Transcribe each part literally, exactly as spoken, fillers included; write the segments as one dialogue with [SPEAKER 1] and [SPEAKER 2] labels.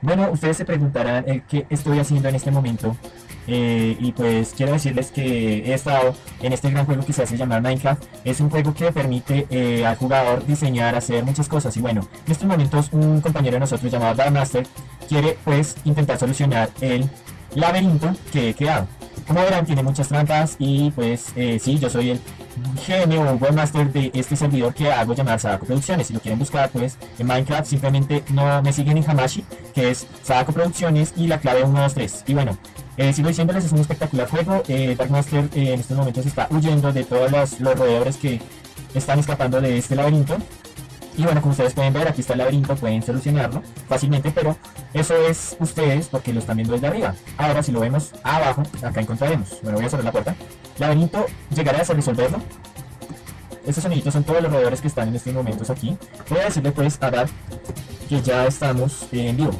[SPEAKER 1] Bueno, ustedes se preguntarán eh, qué estoy haciendo en este momento. Eh, y pues quiero decirles que he estado en este gran juego que se hace llamar Minecraft. Es un juego que permite eh, al jugador diseñar, hacer muchas cosas. Y bueno, en estos momentos un compañero de nosotros llamado Darkmaster quiere pues intentar solucionar el laberinto que he creado. Como verán, tiene muchas trampas y pues eh, sí, yo soy el genio o webmaster de este servidor que hago llamar Sadako Producciones. Si lo quieren buscar pues en Minecraft, simplemente no me siguen en Hamashi, que es Sadako Producciones, y la clave uno dos tres. Y bueno, eh, sigo diciéndoles, es un espectacular juego. eh, Darkmaster eh, en estos momentos está huyendo de todos los, los roedores que están escapando de este laberinto. Y bueno, como ustedes pueden ver, aquí está el laberinto, pueden solucionarlo fácilmente, pero eso es ustedes porque lo están viendo desde arriba. Ahora, si lo vemos abajo, acá encontraremos. Bueno, voy a cerrar la puerta. Laberinto, llegarás a resolverlo. Estos soniditos son todos los roedores que están en estos momentos aquí. Voy a decirle pues a Dar que ya estamos en vivo,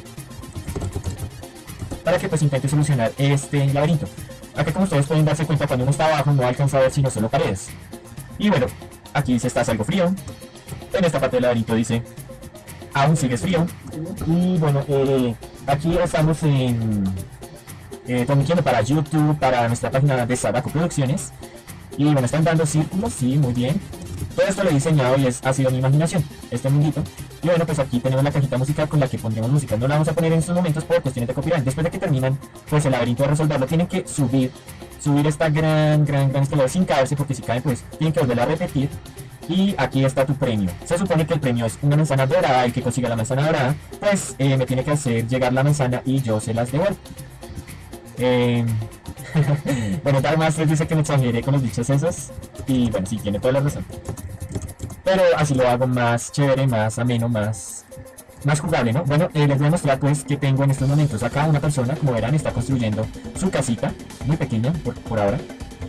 [SPEAKER 1] para que pues intente solucionar este laberinto. Acá, como ustedes pueden darse cuenta, cuando uno está abajo no alcanza a ver sino solo paredes. Y bueno, aquí dice estás algo frío. En esta parte del laberinto dice aún sigues frío. Y bueno, eh, aquí estamos en eh, transmitiendo para YouTube, para nuestra página de Sadako Producciones. Y bueno, están dando círculos, sí, muy bien. Todo esto lo he diseñado y es, ha sido mi imaginación, este mundito. Y bueno, pues aquí tenemos la cajita musical con la que pondremos música. No la vamos a poner en estos momentos por cuestiones de copyright. Después de que terminan pues el laberinto de resolverlo, tienen que subir subir esta gran, gran, gran escalera sin caerse, porque si caen pues tienen que volver a repetir. Y aquí está tu premio. Se supone que el premio es una manzana dorada. El que consiga la manzana dorada pues eh, me tiene que hacer llegar la manzana y yo se las devuelvo. Eh... bueno, Darkmaster dice que me exageré con los bichos esos. Y bueno, sí, tiene toda la razón. Pero así lo hago más chévere, más ameno, más más jugable, ¿no? Bueno, eh, les voy a mostrar pues que tengo en estos momentos. Acá una persona, como verán, está construyendo su casita. Muy pequeña por, por ahora.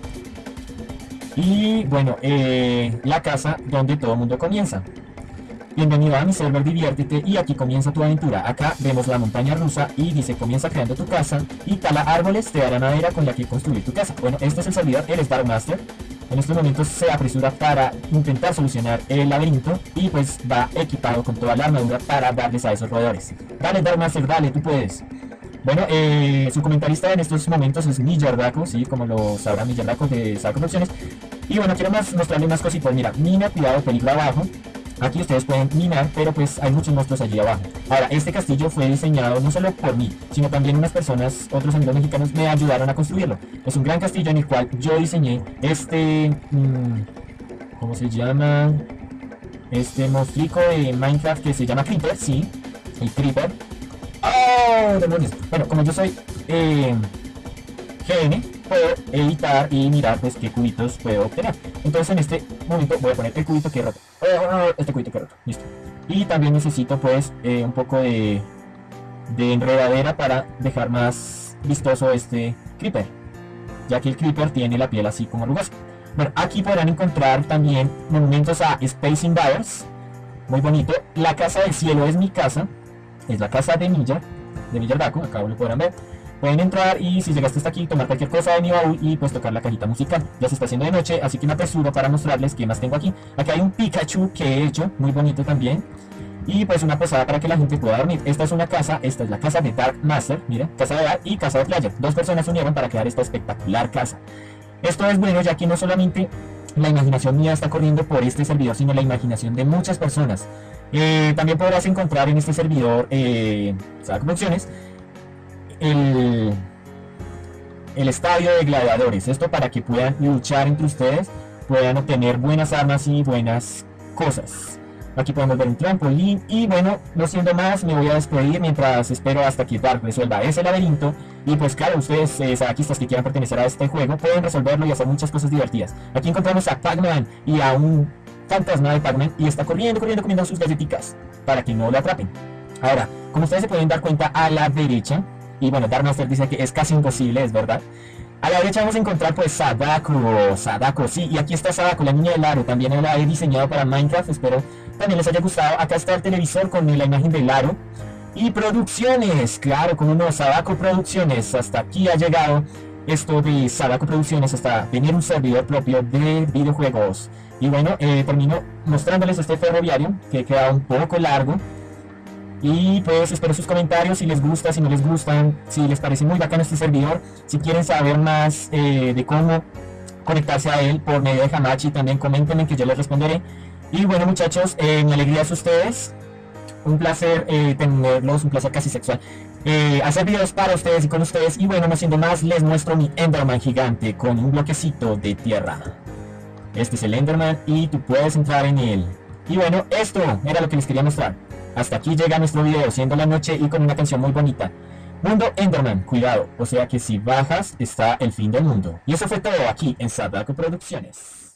[SPEAKER 1] Y bueno, eh, la casa donde todo el mundo comienza. Bienvenido a mi server, diviértete, y aquí comienza tu aventura. Acá vemos la montaña rusa y dice comienza creando tu casa y tala árboles, te dará madera con la que construir tu casa. Bueno, este es el servidor, él es Darkmaster. En estos momentos se apresura para intentar solucionar el laberinto y pues va equipado con toda la armadura para darles a esos roedores. Dale Darkmaster, dale, tú puedes. Bueno, eh, su comentarista en estos momentos es Millardaco, sí, como lo sabrá Millardaco de Sadako Producciones. Y bueno, quiero más, mostrarle más cositas. Mira, mina, cuidado, peligro abajo. Aquí ustedes pueden minar, pero pues hay muchos monstruos allí abajo. Ahora, este castillo fue diseñado no solo por mí, sino también unas personas, otros amigos mexicanos me ayudaron a construirlo. Es un gran castillo en el cual yo diseñé este... Mmm, ¿cómo se llama? Este monstruico de Minecraft que se llama Creeper, sí. El Creeper. ¡Oh, demonios! Bueno, como yo soy eh, G N, puedo editar y mirar pues qué cubitos puedo obtener. Entonces en este momento voy a poner el cubito que he roto. Oh, este cubito que he roto, listo. Y también necesito pues eh, un poco de, de enredadera para dejar más vistoso este Creeper, ya que el Creeper tiene la piel así como rugosa. Bueno, aquí podrán encontrar también monumentos a Space Invaders. Muy bonito. La casa del cielo es mi casa. Es la casa de Milla, de Millardaco, acá lo podrán ver. Pueden entrar y si llegaste hasta aquí, tomar cualquier cosa de mi baúl y pues tocar la cajita musical. Ya se está haciendo de noche, así que me apresuro para mostrarles qué más tengo aquí. Aquí hay un Pikachu que he hecho, muy bonito también. Y pues una posada para que la gente pueda dormir. Esta es una casa, esta es la casa de Darkmaster, mira, casa de Dark y casa de Player. Dos personas se unieron para crear esta espectacular casa. Esto es bueno, ya que no solamente la imaginación mía está corriendo por este servidor, sino la imaginación de muchas personas. Eh, también podrás encontrar en este servidor, eh, Sadako Producciones, el, el estadio de gladiadores. Esto para que puedan luchar entre ustedes, puedan obtener buenas armas y buenas cosas. Aquí podemos ver un trampolín. Y bueno, no siendo más, me voy a despedir mientras espero hasta que Dark resuelva ese laberinto. Y pues claro, ustedes, eh, sadakistas que quieran pertenecer a este juego, pueden resolverlo y hacer muchas cosas divertidas. Aquí encontramos a Pac-Man y a un fantasma de Pac-Man, y está corriendo, corriendo, comiendo sus galletitas para que no lo atrapen. Ahora, como ustedes se pueden dar cuenta, a la derecha, y bueno, Darkmaster dice que es casi imposible, es verdad. A la derecha vamos a encontrar pues Sadako, Sadako, sí, y aquí está Sadako, la niña del aro. También la he diseñado para Minecraft, espero también les haya gustado. Acá está el televisor con la imagen del aro. Y producciones, claro, como no, Sadako Producciones, hasta aquí ha llegado esto de Sadako Producciones, hasta tener un servidor propio de videojuegos. Y bueno, eh, termino mostrándoles este ferroviario, que queda un poco largo. Y pues espero sus comentarios, si les gusta, si no les gustan, si les parece muy bacano este servidor, si quieren saber más eh, de cómo conectarse a él por medio de Hamachi, también coméntenme que yo les responderé. Y bueno muchachos, eh, mi alegría es ustedes, un placer eh, tenerlos, un placer casi sexual, eh, hacer videos para ustedes y con ustedes. Y bueno, no siendo más, les muestro mi Enderman gigante con un bloquecito de tierra. Este es el Enderman y tú puedes entrar en él. Y bueno, esto era lo que les quería mostrar. Hasta aquí llega nuestro video, siendo la noche y con una canción muy bonita. Mundo Enderman, cuidado, o sea que si bajas está el fin del mundo. Y eso fue todo aquí en Sadako Producciones.